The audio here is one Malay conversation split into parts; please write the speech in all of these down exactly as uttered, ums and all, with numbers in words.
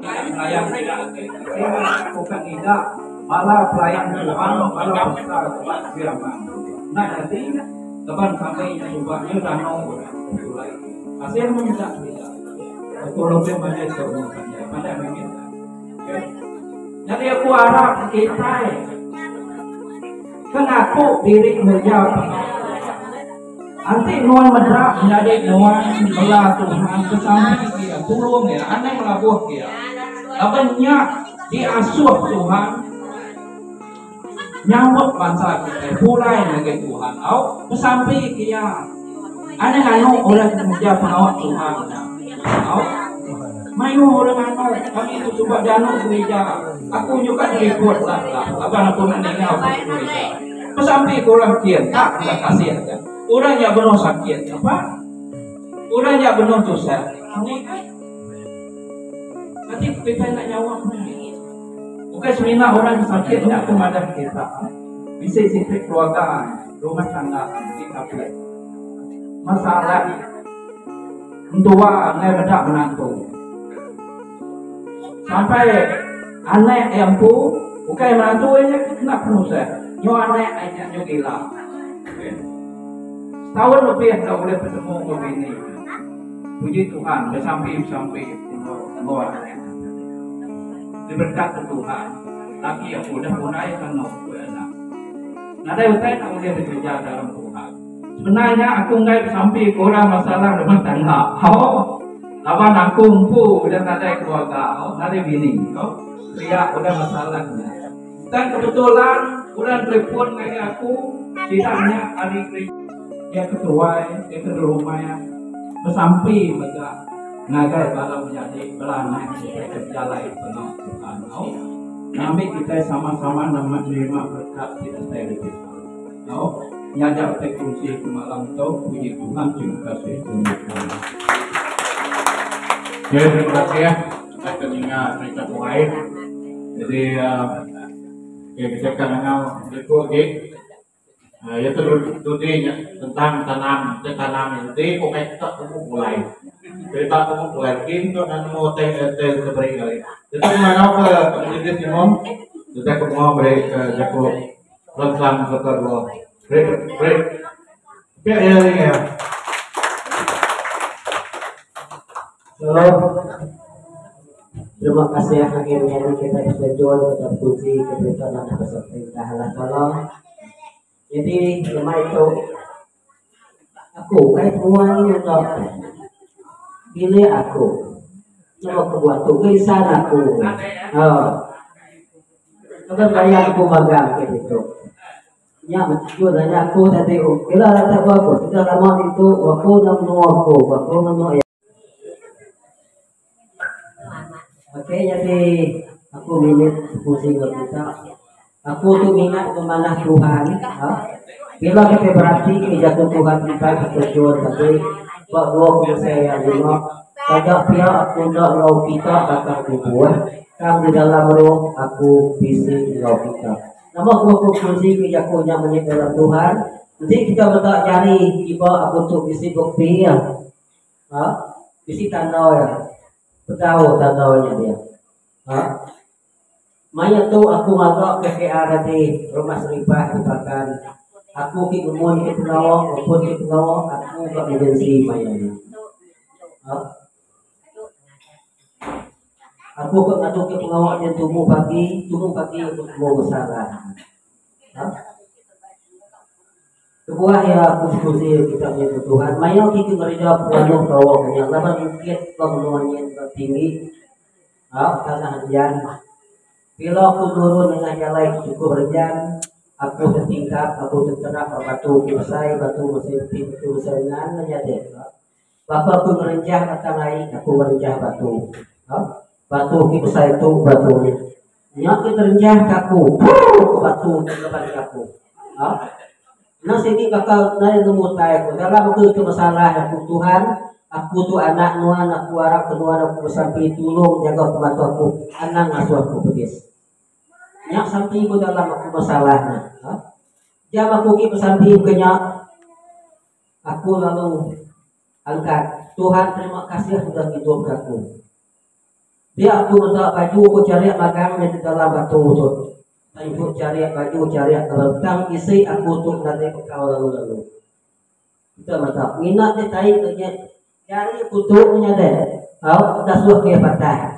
pelayan tidak bukan tidak malah pelayan Tuhan malah besar Tuhan firman. Nah jadi kapan sampai coba-nya danau mulai hasil minta tidak kalau memangnya semuanya pada meminta. Jadi aku harap kita kenapa diri menjawab nanti nuan medrak menjadi nuan belah Tuhan kesampai dia tulung ya aneh melabuh dia banyak diasuh Tuhan nyambut bangsa kita mulai dengan Tuhan au kesampai dia aneh anu oleh menjadi pengawal Tuhan au mayu orang anu kami itu coba danu gereja aku juga direport lah apa aku meninggal aku gereja kesampai kurang kian tak tidak kasihan kan orang yang benar sakit apa orang yang benar dosa nanti kita nak jawabnya bukan sebenarnya orang sakit tidak kepada kita bisa sifat keluarga rumah tangga kita pilih masalah tua ngai bedak menantu sampai anak yang pu bukan menantu ini kena penuh saya nyo anak ayah nyo gila tahun lebih tak boleh bertemu begini. Puji Tuhan, sampai sampai luar diberkati Tuhan. Lagi yang udah mulai kan nak benar. Nada utai tak boleh bekerja dalam Tuhan. Sebenarnya aku nggak sampai kurang masalah rumah tangga. Oh, lawan aku umpu udah nada keluarga, oh nada bini, oh dia udah masalahnya. Dan kebetulan udah telepon kayak aku, ditanya hari ini. Dia ketua, dia ke rumah ya, bersampai mereka ngagai kalau menjadi belana kerja lain penuh Tuhan. Oh, kami kita sama-sama nama terima berkat kita saya lebih. Oh, nyajak teknologi ke malam itu puji Tuhan terima kasih Tuhan. Ya terima kasih ya, kita keningat cerita mulai. Jadi ya kita kan kenal itu Nah, itu tudinya tentang tanam, tanam itu pokoknya kita umum mulai. Kita umum mulai itu dan mau teh teh seperti kali. Itu mana ke kemudian si mom, kita ke mau break ke jago langsung ke kedua break break. Ya ya ya. Halo. Terima kasih akhirnya kita bisa jual kita puji kita dan peserta Allah tolong. Jadi rumah itu aku kayak semuanya untuk pilih aku nama kebuat tuh lisan aku oh kan kayak aku magang gitu ya betul dan aku tadi kita rata aku kita lama itu aku namu aku aku namu ya oke jadi aku minat pusing kita aku tuh minat memanah Tuhan. Ha? Bila kita berarti jatuh Tuhan kita bertujuan tapi bahwa saya lima pada pihak aku nak lau kita akan dibuat kan di dalam roh aku bising lau kita. Nama aku fungsi kejakunya menyebut dalam Tuhan. Jadi kita bertak cari tiba aku tuh bisi bukti ya. Ha? Bisi tanda ya. Tahu tandanya dia. Ha? Maya tu aku ngagak ke K R tadi rumah seripah dibakar. Aku ki umur ki pengawal, maupun ki pengawal, aku gak menjensi maya ni. Aku kok ngadu ki pengawal yang tumbuh pagi, tumbuh pagi untuk mau bersalah. Sebuah ya diskusi kita punya Tuhan. Maya ki kerja penuh kawal banyak. Lama mungkin pengeluarannya tinggi. Ah, karena hujan. Bila aku turun dengan jalan cukup renjang, aku setingkat, aku tercerak batu selesai, batu mesin pintu sengan menjadi. Bapak aku merenjah kata naik, aku merenjah batu. Batu kita saya itu batunya. Nyak kita renjah kaku, batu depan kaku. Nah sini bakal nanya nemu tay aku. Dalam aku itu masalah aku Tuhan. Aku tu anak nuan, aku harap kedua aku sampai tolong jaga pembantu aku, anak ngasuh aku pedis. Nyak sampai aku dalam aku masalahnya. Jam aku ki sampai kenyak, aku lalu angkat. Tuhan terima kasih sudah hidup aku. Dia aku minta baju aku cari magang di dalam batu tu. Aku cari baju cari tentang isi aku tu nanti kau lalu lalu. Kita mata minat dia tarik kerja cari kutubnya deh. Kau dah suah dia patah.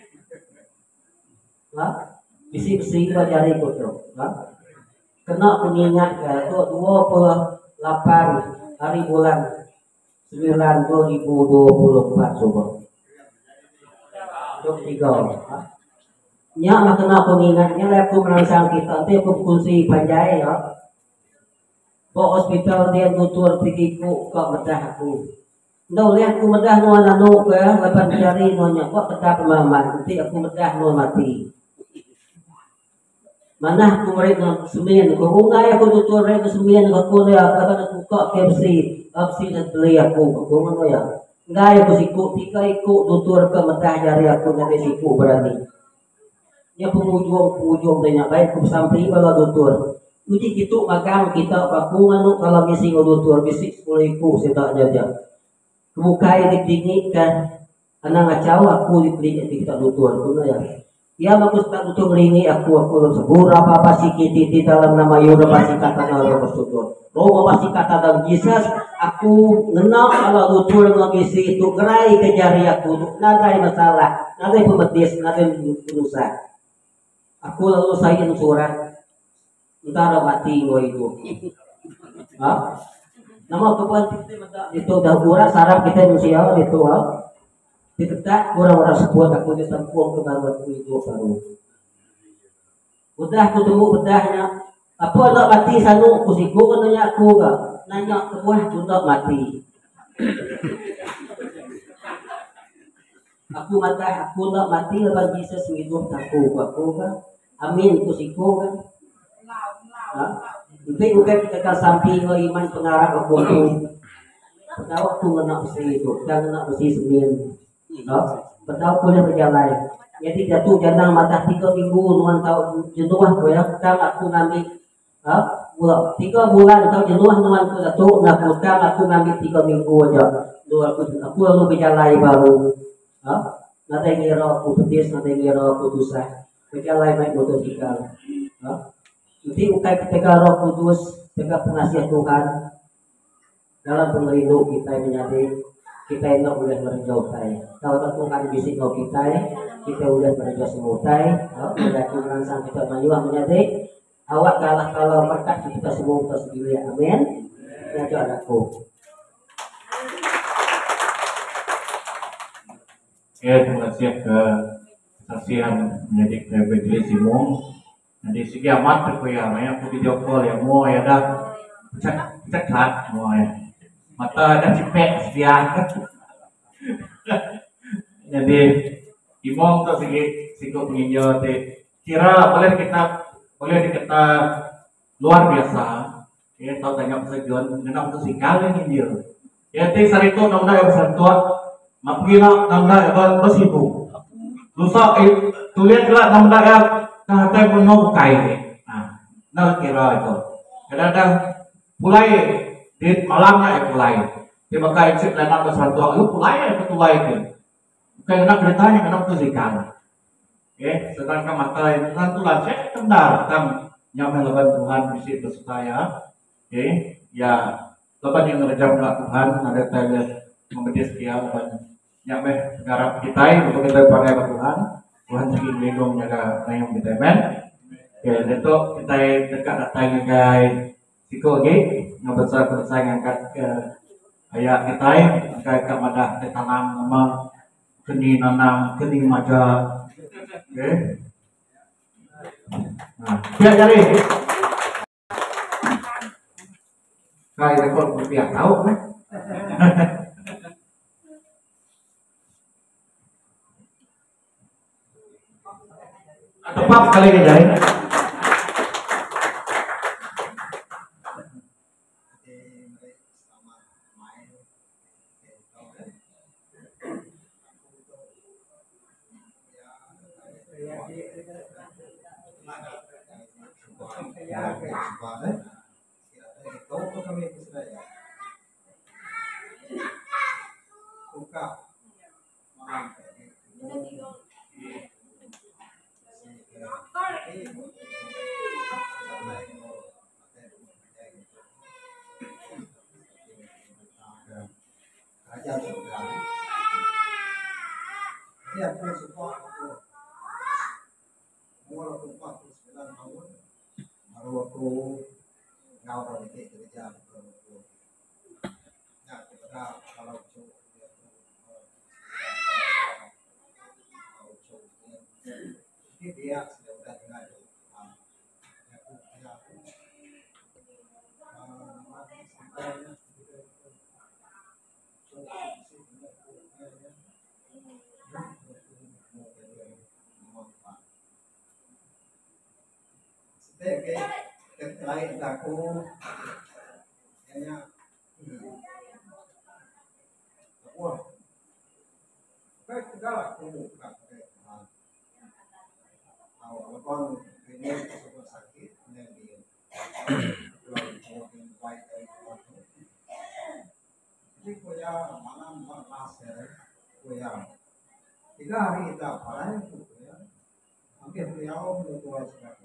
Lah, bisi-bisi kau cari kutub. Lah, kena pengingat ke tu dua puluh delapan hari bulan sembilan dua ribu dua puluh empat coba. Dua tiga. Nya nak kena pengingatnya lah aku merangsang kita nanti aku kunci panjai ya. Bawa hospital dia tutur pergi ku ke bedah aku. Nau lihat aku bedah nu anu ke lepas cari nonya kok tetap pemahaman nanti aku bedah nu mati. Mana aku mereka sembilan aku ungai aku tutur mereka sembilan aku dia apa aku kok K F C opsi dan beli aku aku ngono ya. Enggak aku siku tiga ikut tutur ke bedah jari aku nanti siku berani. Dia penghujung-penghujung tanya baik ku sampai kalau tutur. Uji gitu magang kita paku nganu kalau misi tutur misi sepuluh iku saya tak jaja. Kemukai dikdingin kan anak ngacau aku dikdingin kita tutur tu ya. Ya bagus tak tutur ringi aku aku sebur apa apa sih kita di dalam nama Yoda pasti kata nama bersyukur. Romo pasti kata dalam Jesus aku ngenal kalau tutur ngisi itu gerai kejari aku nadai masalah nadai pemedis nadai penusa. Aku lalu saya surat entah mati gua itu. Hah? Nama kepuan itu dah kurang sarap kita manusia itu ha. Diketak orang-orang sebuah aku ditempuh ke bawah itu baru. Udah ketemu bedahnya. Apa nak mati sanu kusiku kan nanya aku gak. Nanya kepuan sudah mati. Aku mati aku nak mati lepas Jesus hidup aku aku kan. Amin kusiku kan. Nanti bukan kita kan samping iman pengarah aku tu. Tahu aku nak besi itu, jangan nak besi sembilan. Tahu boleh berjalan. Jadi jatuh jangan mata tiga minggu nuan tahu jenuh aku ya. Kita aku ngambil, ah, tiga bulan tahu jenuh nuan aku jatuh. Nak kita aku ngambil tiga minggu aja. Dua aku aku lalu berjalan baru. Ah, nanti ngira aku petis, nanti ngira aku dosa. Berjalan naik motosikal. Jadi ukai ketika Roh Kudus, ketika penasihat Tuhan dalam pemerintah kita menjadi kita ini boleh merenjautai. Kalau Tuhan bisik no kita, kita boleh merenjau semutai. Kalau Tuhan sang kita menyuah menjadi awak kalah kalau berkat kita semua tersendiri. Amin. Ya aku. Ya, terima kasih ke kesaksian menjadi Evangelis Simon. Nanti segi amat aku ya, maya aku video call ya, mau ya dah cek cek kat, mau ya mata dah cipek sekian. Jadi imong tu segi siku penginjau te kira boleh kita boleh kita luar biasa. Ya tahu tanya pesajuan, nenang tu sikal yang injil. Ya te sarito namda ya besar tua, mapila namda ya besibu. Lusa eh tuliat lah namda ya Kahate penuh kai, nah, nak kira itu. Kadang-kadang mulai di malamnya ya mulai. Dia pakai chip lenang besar tua, itu mulai ya ketulai itu. Kayak nak ceritanya kenapa tu zikan. Oke, sedangkan mata itu kan tulan saya tendar tentang nyampe leban Tuhan misi bersetaya. Oke, ya leban yang ngerjam dengan Tuhan ada tanya membedis dia leban nyampe garap kita, untuk kita pakai Tuhan. Tuhan segi lindung jaga nayong kita men. Ya, itu kita dekat datang guys. Siko lagi ngabesar besar ngangkat ke ayat kita angkat ke madah tanam nama keni nanam keni maja. Oke. Nah, biar cari. Kayak rekor rupiah tahu kan? Tepat sekali nih jari. umur empat puluh sembilan tahun baru aku ngau dari gereja ya kita kalau ini dia sudah sudah dengar cái cái cái là cô nha ủa cái đó là cô gặp cái à con cái này có sakit nên đi rồi cô đi quay cái con jadi cô ya malam pasir cô ya tiga hari kita pakai cô ya hampir beliau berdua sebagai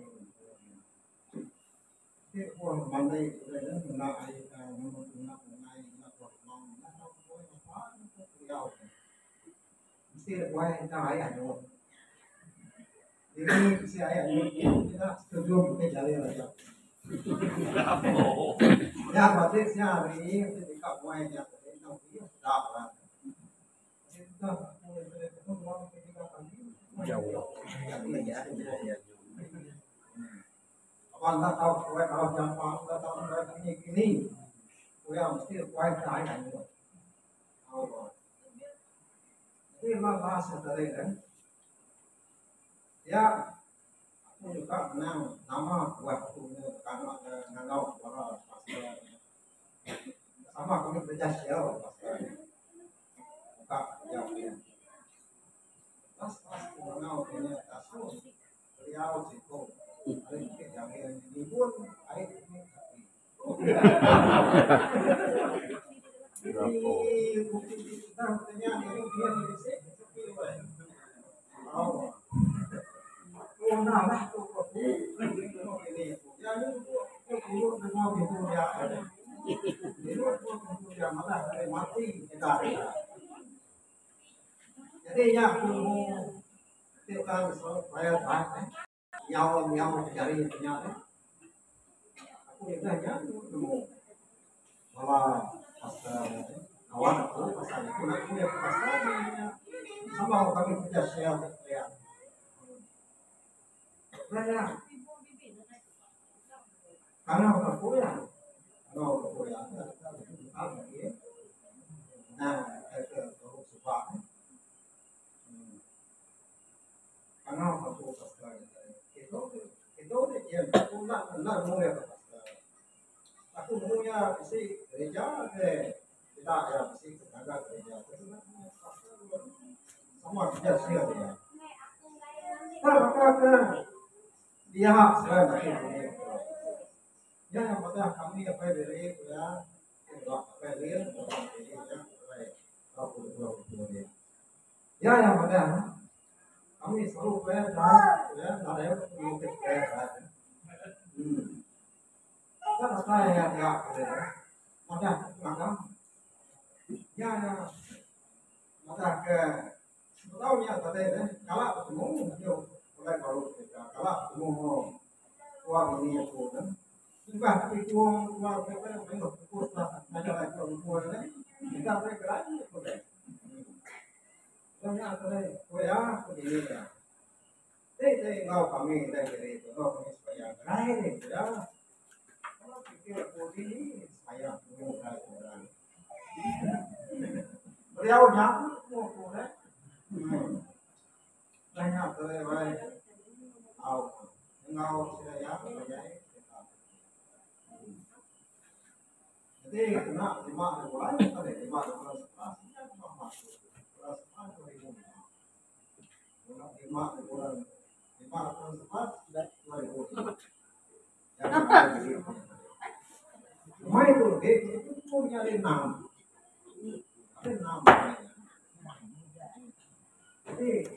Kekuatan mandai dan mengenai mengenai mengenai mengomong apa beliau mesti buat kita ayat dulu. Ini si ayat dulu kita setuju kita jalan aja. Ya berarti si hari ini kita buat yang kita punya sudah lah. Kita boleh ketemu kita kali. Jauh. Abang tak tahu kau kalau jumpa, tak tahu kau ini ini, kau yang mesti kau yang cahaya ni. Oh, ini lah bahasa tadi kan. Ya, aku juga kenal nama buat aku ni karena ngau orang pasal sama kami kerja siapa pasal buka ya. Pas pas ngau punya tasu, beliau cikgu. Ada mungkin yang ini pun air ini tapi ini bukti kita katanya ini dia Malaysia sepi weh oh oh nah lah tu kok ini ya ini tu dulu dengan itu ya itu tu ya malah dari mati kita jadi ya aku kita supaya tahu nhau nhau cari punya deh. Aku ditanya, nemu malah pasal kawan aku pasal itu nanti dia pasal sama kami kerja share ya. Banyak. Karena aku ya, kalau aku ya, apa ya? Nah, saya terus suka. Karena aku pasal itu itu dia aku nak nak mau ya aku maunya isi gereja ke tidak ya isi tenaga gereja semua kerja siap ya kalau maka dia saya masih boleh ya yang penting kami apa dari ya apa dari ya aku boleh ya yang penting kami selalu bayar dan ya ada yang mengikuti bayar hmm kan saya ya ya ada maka ya ya maka ke sebetulnya tadi kan kalau ketemu dia mulai baru kita kalau ketemu uang ini aku kan juga tapi uang uang kita yang menurut aku ada lagi uang ini kita bergerak boleh Banyak tadi, ya, begini ya. Ini ngau kami dari itu, ngau kami supaya kaya ni, ya. Kalau pikir begini, saya mau kaya orang. Beliau nyamuk mau boleh. Banyak tadi, baik. Ngau, ngau saya saya. Jadi kena lima bulan, tadi lima bulan setelah masuk. lima bulan lima bulan sempat sudah dua ribu semua itu itu punya enam ada enam jadi